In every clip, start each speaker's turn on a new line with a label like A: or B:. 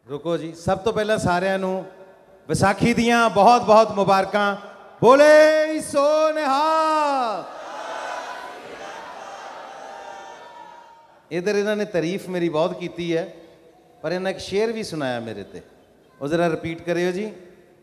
A: रुको जी, सब तो पहला सारिਆਂ ਨੂੰ ਵਿਸਾਖੀ ਦੀਆਂ बहुत बहुत मुबारकां। बोले सो निहाल। इधर इन्होंने तारीफ मेरी बहुत की है, पर इन्हें एक शेर भी सुनाया मेरे ते, वो जरा रिपीट करियो जी।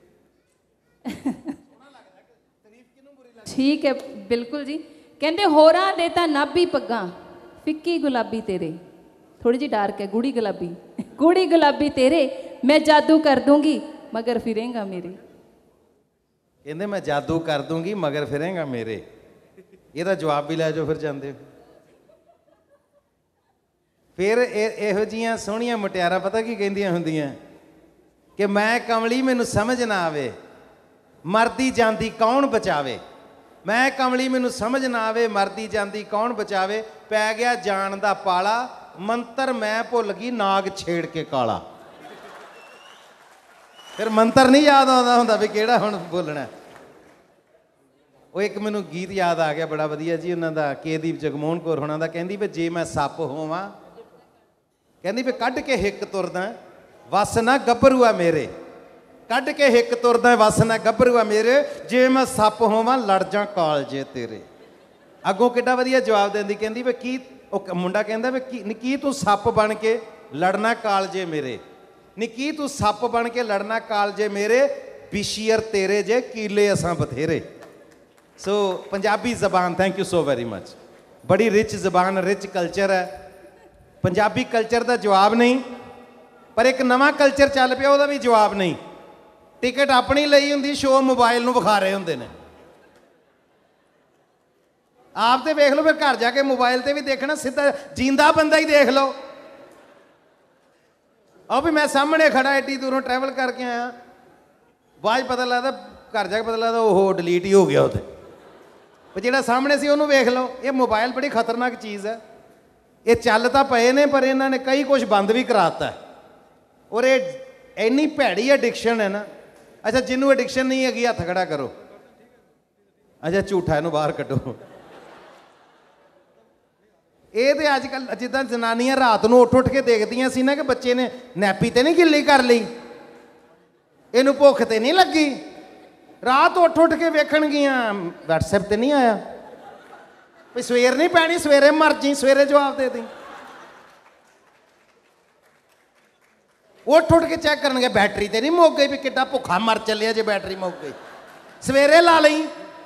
B: ठीक है, बिल्कुल जी। कहते होरां दे तां नाभी पग्गां, फिक्की गुलाबी तेरे, थोड़ी जी डार्क है, गूढ़ी गुलाबी, गूढ़ी गुलाबी तेरे, मैं जादू कर दूंगी मगर फिरेंगा मेरे।
A: कहते मैं जादू कर दूंगी मगर फिरेंगा मेरे। ਇਹਦਾ जवाब भी लै जाओ फिर जाते। फिर ਇਹੋ ਜਿਹੀਆਂ ਸੋਹਣੀਆਂ ਮੁਟਿਆਰਾਂ पता की ਕਹਿੰਦੀਆਂ ਹੁੰਦੀਆਂ कि मैं कमली मैनू समझ ना आवे, मरदी जांदी कौन बचावे। मैं कमली मैनू समझ ना आवे, मरदी जांदी कौन बचावे, पै गया जान दा पाला, मंत्र मैं भुल गई नाग छेड़ के काला। फिर मंत्र नहीं याद आता होंदा भी केड़ा हुण बोलना। वो एक मैनू गीत याद आ गया बड़ा वधिया जी, उन्हां दा केदीप जगमोहन कौर होना दा, कहंदी भी जे मैं सप होवां, कहंदी भी कढ के हिक तुरदा वस ना गभरूआ मेरे, कढ के हिक तुरदा वस ना गभरूआ मेरे, जे मैं सप होवां लड़ जा कालजे तेरे। अगों किड्डा वधिया जवाब देंदी, कहंदी भी की मुंडा कहंदा भी की तू सप बन के लड़ना कालजे मेरे, नी की तू सप बन के लड़ना कालजे मेरे, बिशियर तेरे जे कीले असां बथेरे। सो पंजाबी जबान, thank you so very much, बड़ी रिच जबान, रिच कल्चर है। पंजाबी कल्चर का जवाब नहीं, पर एक नवा कल्चर चल पिया, उसका भी जवाब नहीं। टिकट अपनी लई हुंदी, शो मोबाइल नूं विखा रहे हुंदे ने। आप तो देख लो, फिर घर जाके मोबाइल से भी देखना, सीधा जींदा बंदा ही देख लो। और भी मैं सामने खड़ा एडी दूरों ट्रैवल करके आया, बाद पता लगता, घर जाके पता लगता ओहो डिलीट ही हो गया उसे। पर जो सामने से उन्होंने वेख लो। ये मोबाइल बड़ी खतरनाक चीज़ है, ये चल तो पे ने, पर इन्होंने कई कुछ बंद भी कराता है। और ये इन्नी भैड़ी एडिक्शन है ना। अच्छा, जिन्होंने एडिक्शन नहीं हैगी हथ खड़ा करो। अच्छा, झूठा इनू बाहर कड्डो। ये तो अजकल जिदा जनानियां रात को उठ उठ के देखदियां सी ना कि बच्चे ने नैपी तो नहीं गिल्ली कर ली, इनू भुख तो नहीं लगी, रात उठ उठ के वेखणगियां व्हाट्सएप तो नहीं आया, भी सवेर नहीं पैनी, सवेरे मर जी, सवेरे जवाब दे दी। उठ उठ के चेक करनगे बैटरी तो नहीं मुक गई, भी किड्डा भुखा मर चलिया जे बैटरी मुक गई, सवेरे ला ली।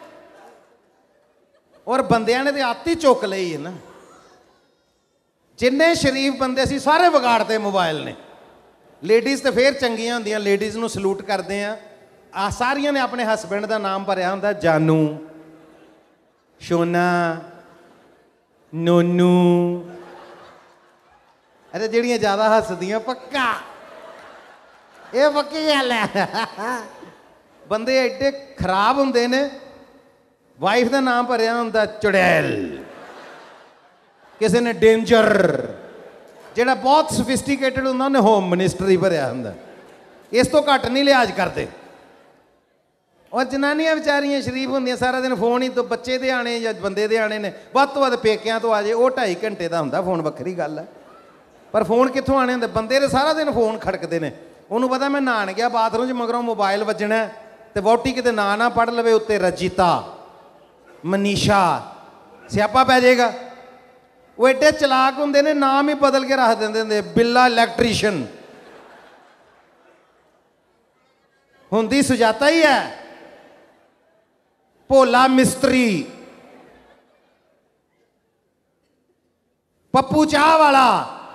A: और बंदियां ने तो आती चुक ली है ना। जिन्ने शरीफ बंदे सी सारे विगाड़ते मोबाइल ने। लेडीज़ तो फिर चंगियां होंदियां, लेडीज़ नूं सलूट करते हैं। आ सारियां ने अपने हसबैंड का नाम भरिया हुंदा, जानू, शोना, नोनू। अरे जिहड़ियां ज़्यादा हसदियां पक्का, ये पक्की गल है। बंदे एडे खराब हुंदे ने। वाइफ का नाम भरिया हुंदा चुड़ैल, किसी ने डेंजर, जिहड़ा बहुत सोफिस्टिकेटेड हुंदा उन्हें होम मिनिस्टर ही भरिया हुंदा। इस तो घट नहीं लिहाज करते। और जनानियां बेचारियां शरीफ होंदियां, सारा दिन फोन ही, तो बच्चे दे आने या बंदे दे आने ने, वध तो वध पेकियां तो आ जाए, वो 2.5 घंटे का हुंदा फोन, वक्री गल है। पर फोन कित्थों आने हुंदे, बंदे दे सारा दिन फोन खड़कते हैं। उन्होंने पता मैं नहान गया बाथरूम च, मगरों मोबाइल वजना, तो वोटी किते ना ना पढ़ लवे, उत्ते रजीता, मनीषा, स्यापा पै जाएगा। वो एडे चलाक होंदे ने, नाम ही बदल के रख देंदे हुंदे, बिल्ला इलैक्ट्रीशियन, हुंदी सुजाता ही है, भोला मिस्त्री, पप्पू चाह वाला।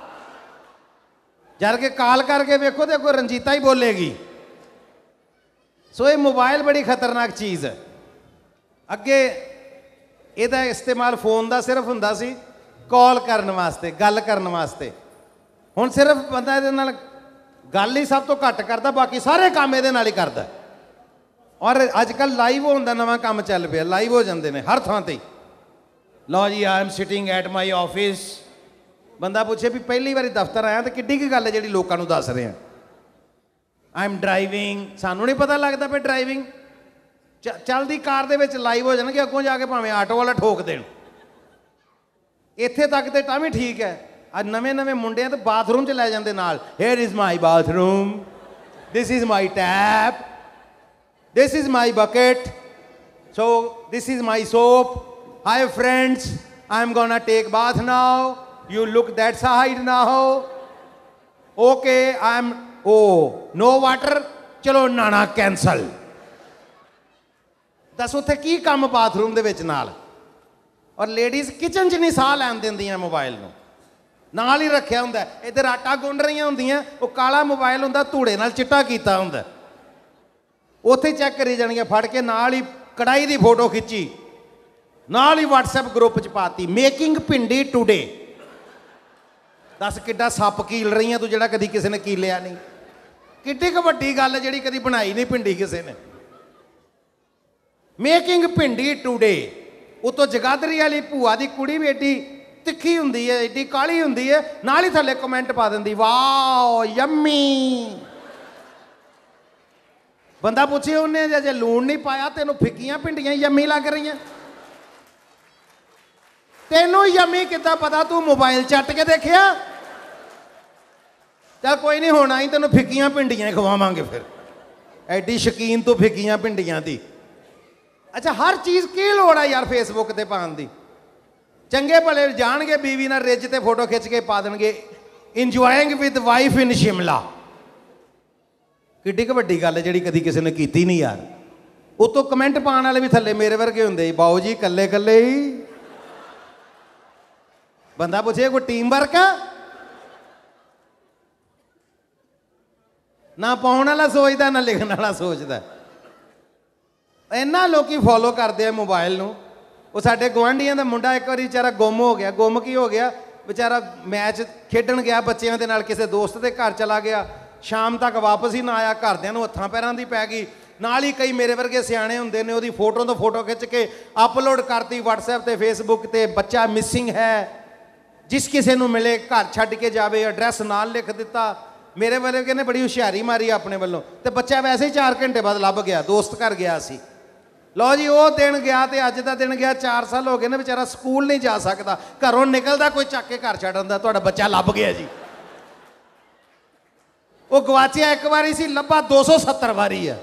A: जाके कॉल करके वेखो तो कोई रंजीता ही बोलेगी। सो ये मोबाइल बड़ी खतरनाक चीज़ है। अगे ਇਹਦਾ इस्तेमाल फोन का सिर्फ ਹੁੰਦਾ ਸੀ कॉल करने वास्ते, गल करने वास्ते। हुण सिर्फ बंदा ਇਹਦੇ ਨਾਲ गल ही सब तो घट करता, बाकी सारे काम ਇਹਦੇ ਨਾਲ ही करता। और अजकल लाइव होने का नवा काम चल पिया, लाइव हो जाते हैं हर थां ते। लो जी, I am sitting at my office. बंदा पूछे भी पहली बारी दफ्तर आया तो किड्डी की गल है जी लोगों को दस रहे हैं। आई एम ड्राइविंग, सानू नहीं पता लगता भी ड्राइविंग। चलती कार दे विच लाइव हो जाएगी, अगों जाके भावें आटो वाला ठोक देन। इत्थे तक तो तां भी ठीक है, ਆ ਨਵੇਂ ਨਵੇਂ ਮੁੰਡਿਆਂ ਤੇ ਬਾਥਰੂਮ 'ਚ ਲੈ ਜਾਂਦੇ ਨਾਲ, here is my bathroom, this is my tap, this is my bucket, so this is my soap, hi friends, I am gonna take bath now, you look that side now, okay I am no water, ਚਲੋ ਨਾਣਾ cancel. ਦੱਸ ਉੱਥੇ ਕੀ ਕੰਮ bathroom ਦੇ ਵਿੱਚ ਨਾਲ। ਔਰ ladies kitchen 'ਚ ਨਹੀਂ ਸਾਹ ਲੈਣ ਦਿੰਦੀਆਂ ਮੋਬਾਈਲ ਨੂੰ, ਨਾਲ ਹੀ ਰੱਖਿਆ ਹੁੰਦਾ। ਇੱਧਰ ਆਟਾ ਗੁੰਨ ਰਹੀਆਂ ਹੁੰਦੀਆਂ, ਉਹ ਕਾਲਾ ਮੋਬਾਈਲ ਹੁੰਦਾ, ਧੂੜੇ ਨਾਲ ਚਿੱਟਾ ਕੀਤਾ ਹੁੰਦਾ, ਉੱਥੇ ਚੈੱਕ ਕਰੀ ਜਾਣਗੀਆਂ ਫੜ ਕੇ, ਨਾਲ ਹੀ ਕੜਾਈ ਦੀ ਫੋਟੋ ਖਿੱਚੀ, ਨਾਲ ਹੀ WhatsApp ਗਰੁੱਪ 'ਚ ਪਾਤੀ, ਮੇਕਿੰਗ ਭਿੰਡੀ ਟੂਡੇ। ਦੱਸ ਕਿੱਡਾ ਸੱਪ ਕੀਲ ਰਹੀਆਂ ਤੂੰ, ਜਿਹੜਾ ਕਦੀ ਕਿਸੇ ਨੇ ਕੀਲਿਆ ਨਹੀਂ। ਕਿੱਡੀ ਕੁ ਵੱਡੀ ਗੱਲ ਹੈ ਜਿਹੜੀ ਕਦੀ ਬਣਾਈ ਨਹੀਂ ਭਿੰਡੀ ਕਿਸੇ ਨੇ। Making bhindi today. ਉਤੋਂ ਜਗਾਦਰੀ ਵਾਲੀ ਭੂਆ ਦੀ ਕੁੜੀ ਵੀ ਏਡੀ ਤਿੱਖੀ ਹੁੰਦੀ ਹੈ, ਏਡੀ ਕਾਲੀ ਹੁੰਦੀ ਹੈ, ਨਾਲ ਹੀ ਥੱਲੇ ਕਮੈਂਟ ਪਾ ਦਿੰਦੀ, ਵਾਓ ਯੰਮੀ। ਬੰਦਾ ਪੁੱਛੇ ਉਹਨੇ ਜੇ ਲੂਣ ਨਹੀਂ ਪਾਇਆ, ਤੈਨੂੰ ਫਿੱਕੀਆਂ ਭਿੰਡੀਆਂ ਯੰਮੀ ਲੱਗ ਰਹੀਆਂ। ਤੈਨੂੰ ਯੰਮੀ ਕਿੱਦਾਂ ਪਤਾ, ਤੂੰ ਮੋਬਾਈਲ ਚੱਟ ਕੇ ਦੇਖਿਆ? ਚੱਲ ਕੋਈ ਨਹੀਂ, ਹੁਣ ਆਈ ਤੈਨੂੰ ਫਿੱਕੀਆਂ ਭਿੰਡੀਆਂ ਖਵਾਵਾਂਗੇ ਫਿਰ, ਐਡੀ ਸ਼ੌਕੀਨ ਤੂੰ ਫਿੱਕੀਆਂ ਭਿੰਡੀਆਂ ਦੀ। ਅੱਛਾ, ਹਰ ਚੀਜ਼ ਕੀ ਲੋੜ ਆ ਯਾਰ ਫੇਸਬੁੱਕ ਤੇ ਪਾਉਣ ਦੀ? ਚੰਗੇ ਭਲੇ ਜਾਣਗੇ ਬੀਵੀ ਨਾਲ ਰਿੱਝ ਤੇ ਫੋਟੋ ਖਿੱਚ ਕੇ ਪਾ ਦੇਣਗੇ, enjoying with wife in Shimla. ਕਿੱਡੀ ਕੁ ਵੱਡੀ ਗੱਲ ਹੈ ਜਿਹੜੀ ਕਦੀ ਕਿਸੇ ਨੇ ਕੀਤੀ ਨਹੀਂ ਯਾਰ। ਉਤੋਂ ਕਮੈਂਟ ਪਾਉਣ ਵਾਲੇ ਵੀ ਥੱਲੇ ਮੇਰੇ ਵਰਗੇ ਹੁੰਦੇ, ਬਾਊ ਜੀ ਕੱਲੇ ਕੱਲੇ ਹੀ। ਬੰਦਾ ਪੁੱਛੇ ਕੋਈ ਟੀਮ ਵਰਕ ਆ? ਨਾ ਪਾਉਣ ਵਾਲਾ ਸੋਚਦਾ, ਨਾ ਲਿਖਣ ਵਾਲਾ ਸੋਚਦਾ। ਇੰਨਾ ਲੋਕੀ ਫੋਲੋ ਕਰਦੇ ਆ ਮੋਬਾਈਲ ਨੂੰ। ਉਹ ਸਾਡੇ ਗੁਆਂਢੀਆਂ ਦਾ ਮੁੰਡਾ ਇੱਕ ਵਾਰੀ ਵਿਚਾਰਾ ਗੁੰਮ ਹੋ ਗਿਆ। ਗੁੰਮ ਕੀ ਹੋ ਗਿਆ? ਵਿਚਾਰਾ ਮੈਚ ਖੇਡਣ ਗਿਆ ਬੱਚਿਆਂ ਦੇ ਨਾਲ, ਕਿਸੇ ਦੋਸਤ ਦੇ ਘਰ ਚਲਾ ਗਿਆ, ਸ਼ਾਮ ਤੱਕ ਵਾਪਸ ਹੀ ਨਾ ਆਇਆ। ਘਰਦਿਆਂ ਨੂੰ ਹੱਥਾਂ ਪੈਰਾਂ ਦੀ ਪੈ ਗਈ। ਨਾਲ ਹੀ ਕਈ ਮੇਰੇ ਵਰਗੇ ਸਿਆਣੇ ਹੁੰਦੇ ਨੇ, ਉਹਦੀ ਫੋਟੋ ਤੋਂ ਫੋਟੋ ਖਿੱਚ ਕੇ ਅਪਲੋਡ ਕਰਤੀ WhatsApp ਤੇ Facebook ਤੇ, ਬੱਚਾ ਮਿਸਿੰਗ ਹੈ, ਜਿਸ ਕਿਸੇ ਨੂੰ ਮਿਲੇ ਘਰ ਛੱਡ ਕੇ ਜਾਵੇ, ਐਡਰੈਸ ਨਾਲ ਲਿਖ ਦਿੱਤਾ। ਮੇਰੇ ਵਰਗੇ ਨੇ ਬੜੀ ਹੁਸ਼ਿਆਰੀ ਮਾਰੀ ਆਪਣੇ ਵੱਲੋਂ, ਤੇ ਬੱਚਾ ਵੈਸੇ ਹੀ 4 ਘੰਟੇ ਬਾਅਦ ਲੱਭ ਗਿਆ, ਦੋਸਤ ਘਰ ਗਿਆ ਸੀ। ਲਓ ਜੀ, ਉਹ ਦਿਨ ਗਿਆ ਤੇ ਅੱਜ ਦਾ ਦਿਨ ਗਿਆ। 4 ਸਾਲ ਹੋ ਗਏ ਨੇ, ਵਿਚਾਰਾ ਸਕੂਲ ਨਹੀਂ ਜਾ ਸਕਦਾ, ਘਰੋਂ ਨਿਕਲਦਾ ਕੋਈ ਚੱਕ ਕੇ ਘਰ ਛੱਡ ਦਿੰਦਾ, ਤੁਹਾਡਾ ਬੱਚਾ ਲੱਭ ਗਿਆ ਜੀ। ਉਹ ਗਵਾਚਿਆ ਇੱਕ ਵਾਰੀ ਸੀ, ਲੱਭਾ 270 ਵਾਰੀ ਆ।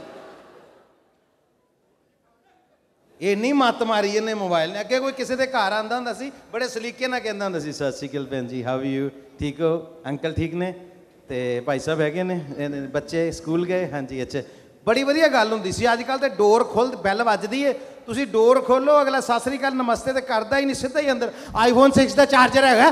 A: ਇੰਨੀ ਮੱਤ ਮਾਰੀ ਇਹਨੇ ਮੋਬਾਈਲ ਨੇ। ਅੱਗੇ ਕੋਈ ਕਿਸੇ ਦੇ ਘਰ ਆਉਂਦਾ ਹੁੰਦਾ ਸੀ, ਬੜੇ ਸਲੀਕੇ ਨਾਲ ਕਹਿੰਦਾ ਹੁੰਦਾ ਸੀ, ਸਤਿ ਸ਼੍ਰੀ ਅਕਾਲ ਭੈਣ ਜੀ, ਹਾਊ ਯੂ, ਠੀਕ ਹੋ ਅੰਕਲ, ਠੀਕ ਨੇ, ਤੇ ਭਾਈ ਸਾਹਿਬ ਹੈਗੇ ਨੇ, ਬੱਚੇ ਸਕੂਲ ਗਏ, ਹਾਂਜੀ ਅੱਛਾ, ਬੜੀ ਵਧੀਆ ਗੱਲ ਹੁੰਦੀ ਸੀ। ਅੱਜ ਕੱਲ੍ਹ ਤੇ ਡੋਰ ਖੁੱਲ੍ਹ, ਬੈਲ ਵੱਜਦੀ ਏ, ਤੁਸੀਂ ਡੋਰ ਖੋਲੋ, ਅਗਲਾ ਸਤਿ ਸ਼੍ਰੀ ਅਕਾਲ ਨਮਸਤੇ ਤੇ ਕਰਦਾ ਹੀ ਨਹੀਂ, ਸਿੱਧਾ ਹੀ ਅੰਦਰ। iPhone 6 ਦਾ ਚਾਰਜਰ ਹੈਗਾ,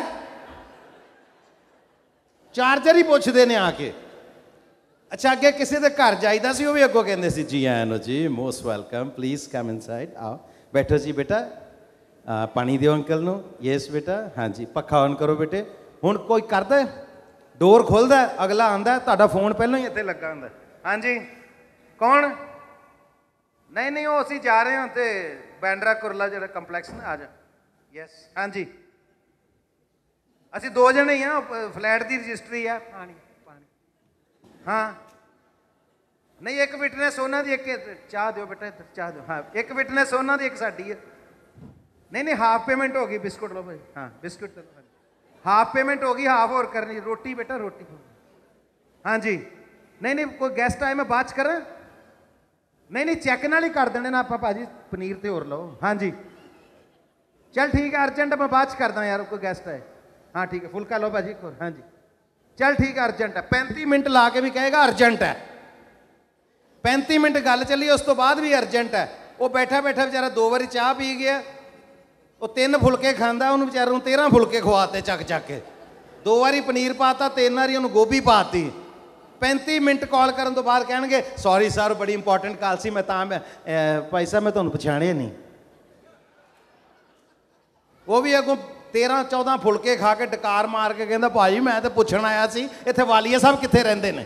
A: ਚਾਰਜਰ ਹੀ ਪੁੱਛਦੇ ਨੇ ਆ ਕੇ। ਅੱਛਾ, ਅੱਗੇ ਕਿਸੇ ਦੇ ਘਰ ਜਾਈਦਾ ਸੀ, ਉਹ ਵੀ ਅੱਗੋਂ ਕਹਿੰਦੇ ਸੀ, ਜੀ ਆਇਆਂ ਨੂੰ ਜੀ, most welcome, please come inside, ਆਓ ਬੈਠੋ ਜੀ ਬੇਟਾ, ਪਾਣੀ ਦਿਓ ਅੰਕਲ ਨੂੰ, ਯੈਸ ਬੇਟਾ, ਹਾਂਜੀ ਪੱਖਾ ਔਨ ਕਰੋ ਬੇਟੇ। ਹੁਣ ਕੋਈ ਕਰਦਾ, ਡੋਰ ਖੁੱਲ੍ਹਦਾ, ਅਗਲਾ ਆਉਂਦਾ, ਤੁਹਾਡਾ ਫੋਨ ਪਹਿਲਾਂ ਹੀ ਇੱਥੇ ਲੱਗਾ ਹੁੰਦਾ, ਹਾਂਜੀ ਕੌਣ? ਨਹੀਂ ਨਹੀਂ, ਉਹ ਅਸੀਂ ਜਾ ਰਹੇ ਹਾਂ ਤੇ ਬੈਂਡਰਾ ਕੁਰਲਾ ਜਿਹੜਾ ਕੰਪਲੈਕਸ ਨਾ, ਆ ਜਾ, ਯੈਸ ਹਾਂਜੀ, ਅਸੀਂ 2 ਜਣੇ ਹੀ ਹਾਂ, ਫਲੈਟ ਦੀ ਰਜਿਸਟਰੀ ਆ। ਪਾਣੀ ਪਾਣੀ, ਹਾਂ ਨਹੀਂ, ਇੱਕ ਵਿਟਨੈਸ ਉਹਨਾਂ ਦੀ, ਇੱਕ ਚਾਹ ਦਿਓ ਬੇਟਾ, ਇੱਧਰ ਚਾਹ ਦਿਓ, ਹਾਂ ਇੱਕ ਵਿਟਨੈਸ ਉਹਨਾਂ ਦੀ, ਇੱਕ ਸਾਡੀ ਹੈ। ਨਹੀਂ ਨਹੀਂ, ਹਾਫ ਪੇਮੈਂਟ ਹੋ ਗਈ, ਬਿਸਕੁਟ ਲਓ ਭਾਈ, ਹਾਂ ਬਿਸਕੁਟ ਲਓ, ਹਾਫ ਪੇਮੈਂਟ ਹੋ ਗਈ, ਹਾਫ ਹੋਰ ਕਰਨੀ। ਰੋਟੀ ਬੇਟਾ, ਰੋਟੀ, ਹਾਂਜੀ ਨਹੀਂ ਨਹੀਂ, ਕੋਈ ਗੈਸਟ ਆਏ, ਮੈਂ ਬਾਅਦ 'ਚ ਕਰਾਂ? ਨਹੀਂ ਨਹੀਂ, ਚੈੱਕ ਨਾਲ ਹੀ ਕਰ ਦੇਣੇ ਨਾ ਆਪਾਂ ਭਾਜੀ, ਪਨੀਰ ਤੇ ਹੋਰ ਲਓ, ਹਾਂਜੀ ਚੱਲ ਠੀਕ ਹੈ, ਅਰਜੈਂਟ, ਮੈਂ ਬਾਅਦ 'ਚ ਕਰਦਾ ਯਾਰ, ਕੋਈ ਗੈਸਟ ਆਏ, ਹਾਂ ਠੀਕ ਹੈ, ਫੁਲਕਾ ਲਓ ਭਾਜੀ ਇੱਕ ਹੋਰ, ਹਾਂਜੀ ਚੱਲ ਠੀਕ ਹੈ, ਅਰਜੈਂਟ ਹੈ। 35 ਮਿੰਟ ਲਾ ਕੇ ਵੀ ਕਹੇਗਾ ਅਰਜੈਂਟ ਹੈ, 35 ਮਿੰਟ ਗੱਲ ਚੱਲੀ, ਉਸ ਤੋਂ ਬਾਅਦ ਵੀ ਅਰਜੈਂਟ ਹੈ। ਉਹ ਬੈਠਾ ਬੈਠਾ ਵਿਚਾਰਾ 2 ਵਾਰੀ ਚਾਹ ਪੀ ਗਿਆ, ਉਹ 3 ਫੁਲਕੇ ਖਾਂਦਾ, ਉਹਨੂੰ ਵਿਚਾਰੇ ਨੂੰ 13 ਫੁਲਕੇ ਖਵਾਤੇ ਚੱਕ ਚੱਕ ਕੇ। 2 ਵਾਰੀ ਪਨੀਰ ਪਾਤਾ, 3 ਵਾਰੀ ਉਹਨੂੰ ਗੋਭੀ ਪਾਤੀ। 35 ਮਿੰਟ ਕਾਲ ਕਰਨ ਤੋਂ ਬਾਅਦ ਕਹਿਣਗੇ, ਸੌਰੀ ਸਰ, ਬੜੀ ਇੰਪੋਰਟੈਂਟ ਕਾਲ ਸੀ, ਮੈਂ ਤਾਂ ਭਾਈ ਸਾਹਿਬ ਮੈਂ ਤੁਹਾਨੂੰ ਪਛਾਣਿਆ ਨਹੀਂ। ਉਹ ਵੀ ਅੱਗੋਂ 13-14 ਫੁਲਕੇ ਖਾ ਕੇ ਡਕਾਰ ਮਾਰ ਕੇ ਕਹਿੰਦਾ, ਭਾਜੀ ਮੈਂ ਤਾਂ ਪੁੱਛਣ ਆਇਆ ਸੀ ਇੱਥੇ ਵਾਲੀਆ ਸਾਹਿਬ ਕਿੱਥੇ ਰਹਿੰਦੇ ਨੇ।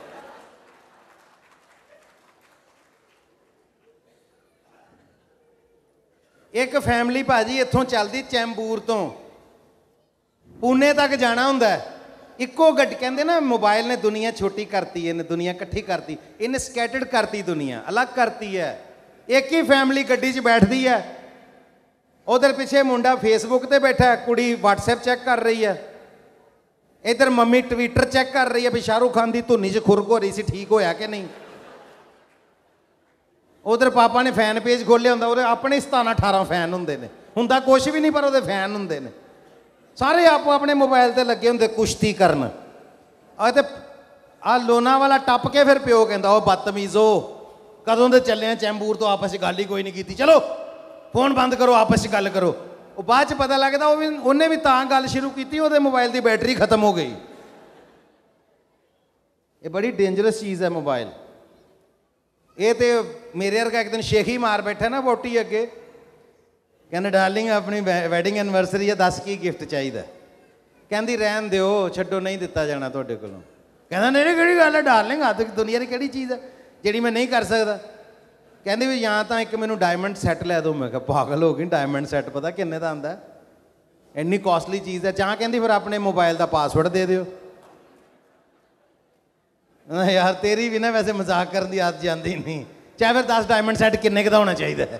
A: ਇੱਕ ਫੈਮਿਲੀ ਭਾਜੀ ਇੱਥੋਂ ਚੱਲਦੀ ਚੈਂਬੂਰ ਤੋਂ ਪੂਨੇ ਤੱਕ ਜਾਣਾ ਹੁੰਦਾ, ਇੱਕੋ ਗੱਡੀ, ਕਹਿੰਦੇ ਨਾ ਮੋਬਾਈਲ ਨੇ ਦੁਨੀਆ ਛੋਟੀ ਕਰਤੀ, ਇਹਨੇ ਦੁਨੀਆ ਇਕੱਠੀ ਕਰਤੀ, ਇਹਨੇ ਸਕੈਟਰਡ ਕਰਤੀ, ਦੁਨੀਆ ਅਲੱਗ ਕਰਤੀ ਹੈ। ਇੱਕ ਹੀ ਫੈਮਿਲੀ ਗੱਡੀ 'ਚ ਬੈਠਦੀ ਹੈ, ਉਧਰ ਪਿੱਛੇ ਮੁੰਡਾ ਫੇਸਬੁੱਕ ਤੇ ਬੈਠਾ, ਕੁੜੀ WhatsApp ਚੈੱਕ ਕਰ ਰਹੀ ਹੈ, इधर मम्मी ट्विटर चैक कर रही है भी शाहरुख खान की धुनी च खुरक हो रही सी, ठीक होया कि नहीं। उधर पापा ने फैन पेज खोलिया होंदा, ਉਹਦੇ अपने 17-18 फैन होंदे ने, हुंदा कुछ भी नहीं पर ਉਹਦੇ फैन होंदे ने सारे। आपो अपने मोबाइल ते लगे होंदे कुश्ती करन। ते आ लोनावाला टप के फिर प्यो कहंदा ओ बदतमीज़ो कदों दे चले चैंबूर तो आपस गल ही कोई नहीं की, चलो फोन बंद करो आपस गल करो। वो बाद च पता लगता वो भी उन्हें भी तां गल शुरू की, वो मोबाइल की बैटरी खत्म हो गई। ये बड़ी डेंजरस चीज़ है मोबाइल। ये तो मेरे वर्गा एक दिन शेखी मार बैठा ना वोटी अगे, कहने डार्लिंग अपनी वैडिंग एनिवर्सरी है, दस की गिफ्ट चाहिए। कहती रहन दो छड्डो नहीं दिता जाना तुहाडे कोलों। कहना नहीं किहड़ी गल है डार्लिंग, अद दुनिया की किहड़ी चीज़ है जिहड़ी मैं नहीं कर सकता। कहती भी या तो एक मैनू डायमंड सैट लै दो। मैं कहा पागल हो गई, डायमंड सैट पता किन्ने का आंदा, इन्नी कॉस्टली चीज़ है। चाह कहती फिर अपने मोबाइल का पासवर्ड दे दियो। यार तेरी भी ना वैसे मजाक करने की आदत जाती नहीं। चाहे फिर 10 डायमंड सैट किन्ने का होना चाहिए है,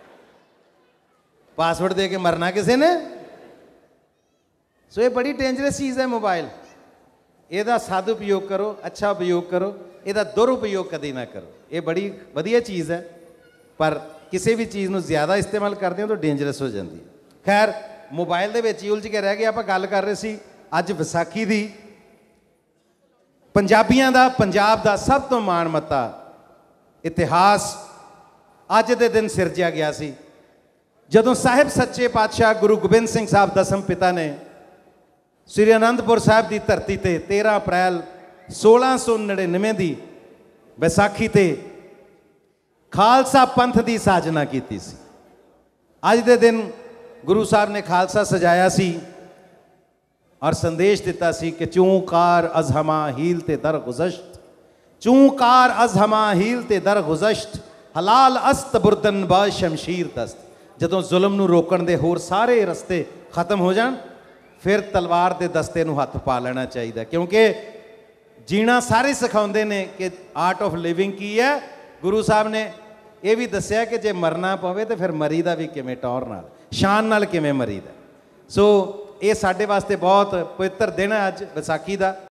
A: पासवर्ड दे के मरना किसी ने। सो ये बड़ी डेंजरस चीज़ है मोबाइल। ਇਹਦਾ सदुपयोग करो, अच्छा उपयोग करो, ਇਹਦਾ दुरुपयोग कभी ना करो। ये बड़ी वधिया चीज़ है, पर किसी भी चीज़ को ज़्यादा इस्तेमाल करते हो तो डेंजरस हो जाती है। खैर मोबाइल के विच ही उलझ के रह गए। आप गल कर रहे सी अज विसाखी दी, पंजाबियों का, पंजाब का सब तो माण मत्ता इतिहास अज के दिन सिरजिया गया सी, जदों साहिब सच्चे पातशाह गुरु गोबिंद सिंह साहब दसम पिता ने श्री आनंदपुर साहब की धरती ते 13 अप्रैल 1699 की बैसाखी ते खालसा पंथ की साजना की सी। अज के दिन गुरु साहब ने खालसा सजाया सी और संदेश दिता सी कि चूंकार अजहमा हील ते दर गुज़श्त, चूंकार अजहमा हील ते दर गुज़श्त, हलाल अस्त बुरदन ब शमशीर दस्त। जदों जुल्म नूं रोकण दे होर सारे रस्ते खत्म हो जाण, फिर तलवार के दस्ते नूं हथ पा लेना चाहिए, क्योंकि जीना सारे सिखाउंदे ने कि आर्ट ऑफ लिविंग की है। गुरु साहब ने यह भी दसिया कि जे मरना पवे तो फिर मरी दा भी किवें टौर नाल, शान नाल किवें मरी दा। सो ये साडे वास्ते बहुत पवित्र दिन है अज विसाखी का।